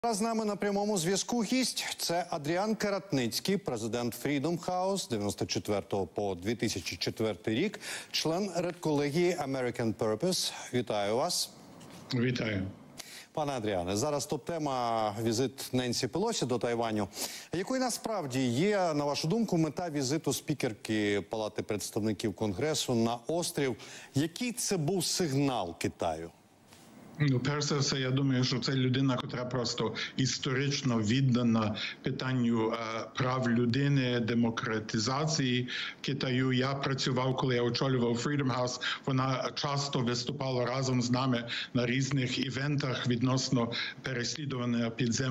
Зараз з нами на прямому зв'язку гість. Це Адріан Каратницький, президент Freedom House 94 по 2004 рік, член редколегії American Purpose. Вітаю вас. Вітаю. Пане Адріане, зараз топ-тема візит Ненсі Пелосі до Тайваню. Якою насправді є, на вашу думку, мета візиту спікерки Палати представників Конгресу на острів? Який це був сигнал Китаю? Ну, перш за все, я думаю, що це людина, яка просто історично віддана питанню прав людини, демократизації Китаю. Я працював, коли я очолював Freedom House, вона часто виступала разом з нами на різних івентах відносно переслідування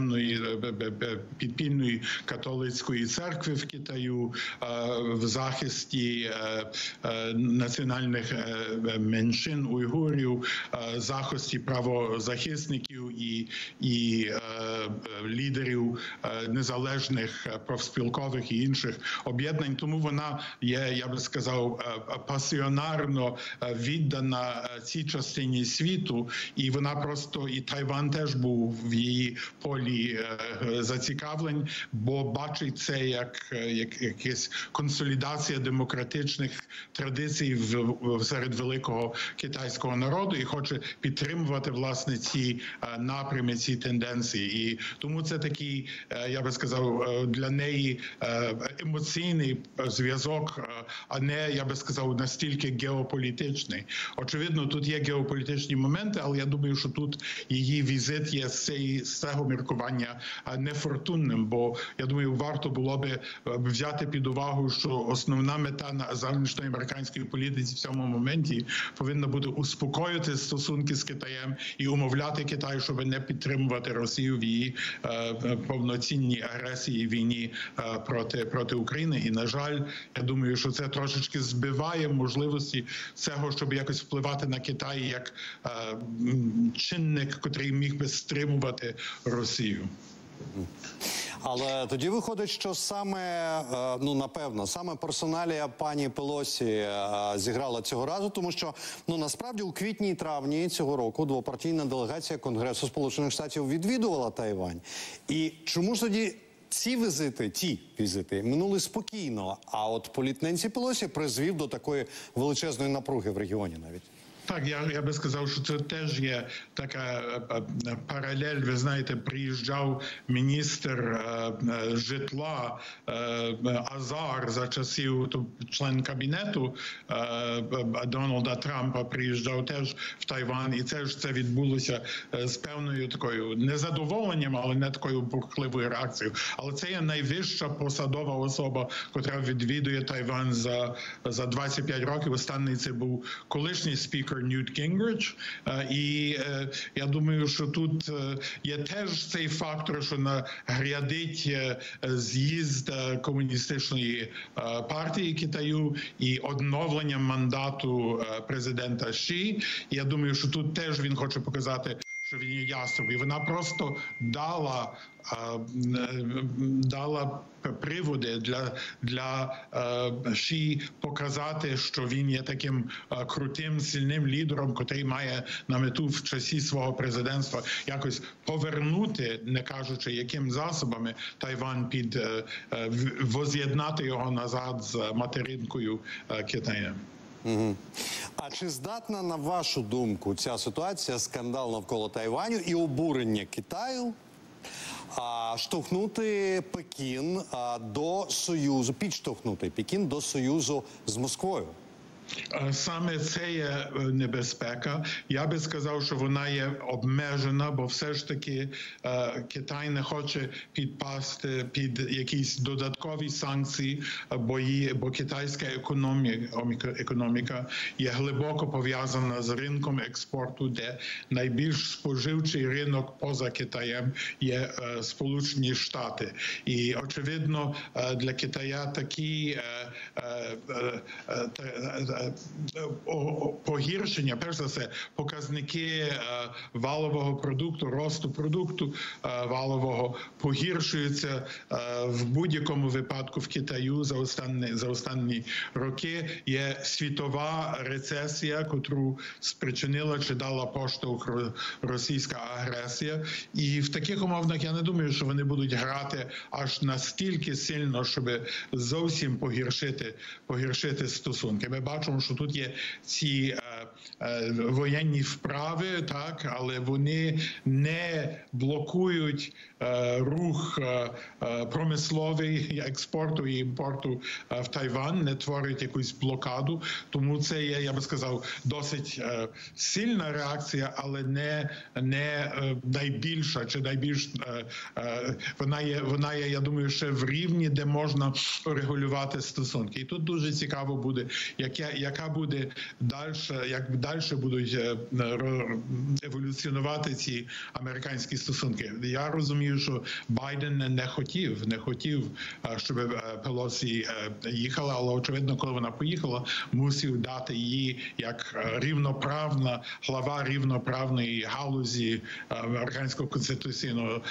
підпільної католицької церкви в Китаю, в захисті національних меншин уйгурів, захисті правозахисників і лідерів незалежних профспілкових і інших об'єднань. Тому вона є, я би сказав, пасіонарно віддана цій частині світу, і вона просто, і Тайвань теж був в її полі зацікавлень, бо бачить це як якась консолідація демократичних традицій серед великого китайського народу і хоче підтримувати власне ці напрями, ці тенденції. І тому це такий, я би сказав, для неї емоційний зв'язок, а не, я би сказав, настільки геополітичний. Очевидно, тут є геополітичні моменти, але я думаю, що тут її візит є з цього міркування нефортунним, бо, я думаю, варто було би взяти під увагу, що основна мета зовнішньої американської політиці в цьому моменті повинна бути успокоїти стосунки з Китаєм і умовляти Китай, щоб не підтримувати Росію в її повноцінній агресії, війні проти України. І, на жаль, я думаю, що це трошечки збиває можливості цього, щоб якось впливати на Китай як чинник, який міг би стримувати Росію. Але тоді виходить, що саме, ну, напевно, саме персоналія пані Пелосі зіграла цього разу, тому що, ну, насправді, у квітні і травні цього року двопартійна делегація Конгресу Сполучених Штатів відвідувала Тайвань. І чому ж тоді ті візити минули спокійно, а от політ Ненсі Пелосі призвів до такої величезної напруги в регіоні навіть? Так, я би сказав, що це теж є така паралель. Ви знаєте, приїжджав міністр житла Азар за часів, член кабінету Дональда Трампа приїжджав теж в Тайвань, і це відбулося з певною такою незадоволенням, але не такою бурхливою реакцією. Але це є найвища посадова особа, яка відвідує Тайвань за 25 років. Останній це був колишній спікер Ньют Гінгрич. І я думаю, що тут є теж цей фактор, що нагрядить з'їзд комуністичної партії Китаю і одновлення мандату президента Ші. Я думаю, що тут теж він хоче показати, що він є яструб. І вона просто дала приводи для Ші показати, що він є таким крутим, сильним лідером, який має на мету в часі свого президентства якось повернути, не кажучи яким засобами, Тайвань воз'єднати його назад з материнкою Китаєм. А чи здатна, на вашу думку, ця ситуація, скандал навколо Тайваню і обурення Китаю штовхнути Пекін до союзу, підштовхнути Пекін до союзу з Москвою? Саме це є небезпека. Я би сказав, що вона є обмежена, бо все ж таки Китай не хоче підпасти під якісь додаткові санкції, бо китайська економіка є глибоко пов'язана з ринком експорту, де найбільш споживчий ринок поза Китаєм є Сполучені Штати. І, очевидно, для Китая такі погіршення, перш за все, показники валового продукту, росту продукту валового погіршуються в будь-якому випадку в Китаю за останні роки. Є світова рецесія, котру спричинила чи дала поштовх російська агресія. І в таких умовах я не думаю, що вони будуть грати аж настільки сильно, щоб зовсім погіршити стосунки. Ми бачимо, що тут є ці воєнні вправи, так, але вони не блокують рух промисловий експорту і імпорту в Тайвань, не творить якусь блокаду. Тому це є, я би сказав, досить сильна реакція, але не найбільша чи найбільш вона є, я думаю, ще в рівні, де можна регулювати стосунки. І тут дуже цікаво буде, яка буде як далі будуть еволюціонувати ці американські стосунки. Я розумію, що Байден не хотів, щоб Пелосі їхала, але очевидно, коли вона поїхала, мусив дати їй як рівноправна глава рівноправної галузі американського конституційного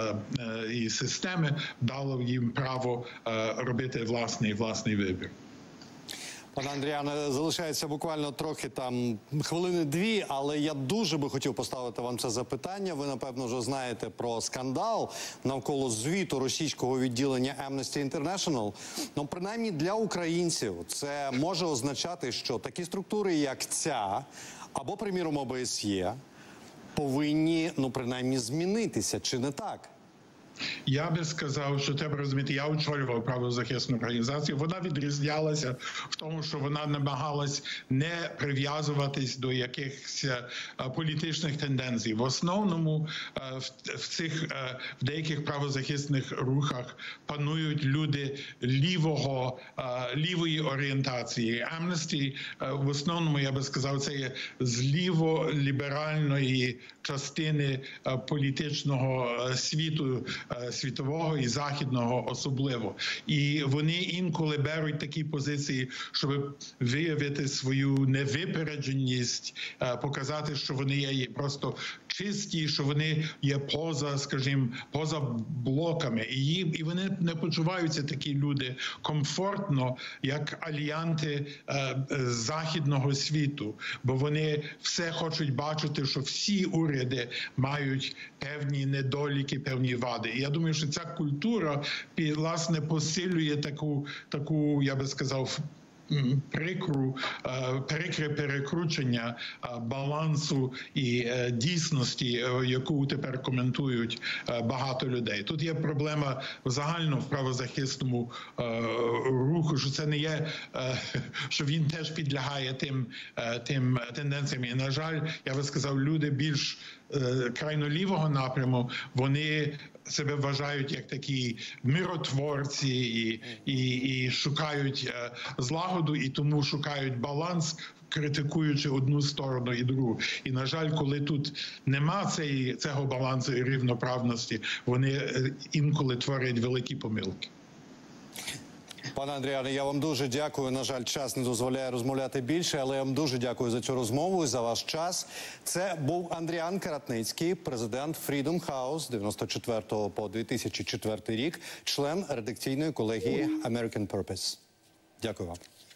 і системи, дало їм право робити власний вибір. Пане Андріане, залишається буквально трохи там хвилини-дві, але я дуже би хотів поставити вам це запитання. Ви, напевно, вже знаєте про скандал навколо звіту російського відділення Amnesty International. Ну, принаймні для українців це може означати, що такі структури, як ця, або, приміром, ОБСЄ, повинні, ну, принаймні, змінитися, чи не так? Я би сказав, що треба розуміти, я очолював правозахисну організацію, вона відрізнялася в тому, що вона намагалась не прив'язуватись до якихось політичних тенденцій. В основному в деяких правозахисних рухах панують люди лівої орієнтації. Amnesty, в основному, я би сказав, це є з ліво-ліберальної частини політичного світу, світового і західного особливо. І вони інколи беруть такі позиції, щоб виявити свою невипередженість, показати, що вони є просто чисті, що вони є поза блоками. І вони не почуваються, такі люди, комфортно, як аліянти західного світу, бо вони все хочуть бачити, що всі уряди мають певні недоліки, певні вади. І я думаю, що ця культура, власне, посилює таку, я би сказав, прикре перекручення балансу і дійсності, яку тепер коментують багато людей. Тут є проблема загально в правозахисному руху, що це не є, що він теж підлягає тим тенденціям. І, на жаль, я би сказав, люди більш крайно лівого напряму, вони себе вважають як такі миротворці і шукають злагоду, і тому шукають баланс, критикуючи одну сторону і другу. І, на жаль, коли тут нема цього балансу і рівноправності, вони інколи творять великі помилки. Пане Андріане, я вам дуже дякую. На жаль, час не дозволяє розмовляти більше, але я вам дуже дякую за цю розмову і за ваш час. Це був Андріан Каратницький, президент Freedom House з 94 по 2004 рік, член редакційної колегії American Purpose. Дякую вам.